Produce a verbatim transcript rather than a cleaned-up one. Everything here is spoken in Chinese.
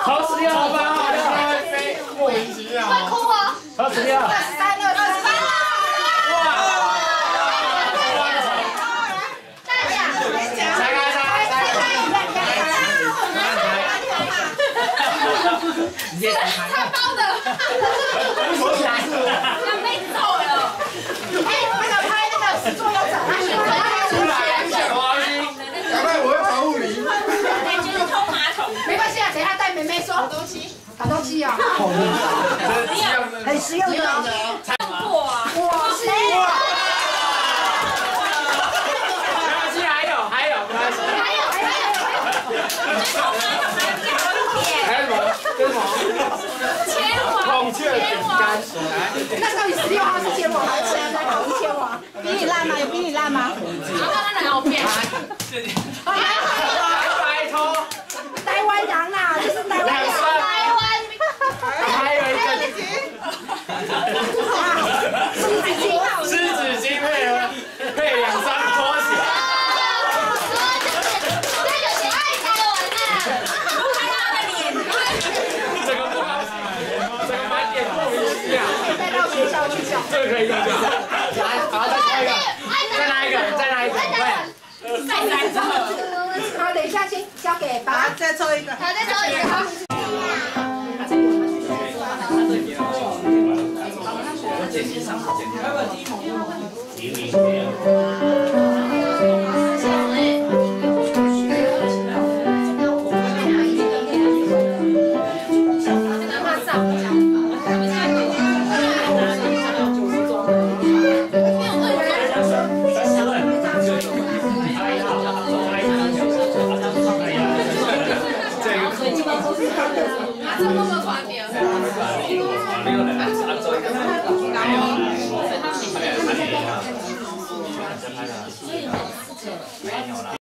超十六， 超八号，飞，莫名其妙。 会哭哦。 超十六。 二十三，二十三。哇！大奖！ 拆开，拆开，拆开。 他包的。 我起来。 要被揍了。哎，那个拍那个始作俑者，他是出来，小花心。赶快，我会保护你。 就是通马桶。没关系啊，等一下带妹妹收好东西。好东西哦。 很实用的。 哇！哇！是。 没关系，还有，还有，没关系。 还有还有还有。通马桶还有还有什么？这是什么？ 千王。 孔雀饼干。 那到底十六号是千王还是十三号是千王？比你烂吗？有比你烂吗？ 然后那两个片。 白头。 台湾羊啦，这是台湾羊。 台湾。 还有一个。 狮子精。 湿纸巾配合配两张拖鞋。 这个是爱才玩的。看到他的脸。 这个不高兴，这个满脸莫名其妙。 带到学校去讲。 这个可以用掉。来，好，再拿一个，再拿一个，再拿一个，快！ 再来这个。 好，等一下先交给爸，再抽一个。 好，再抽一个。这么多团点。没有人，走一个。然后，所以他们。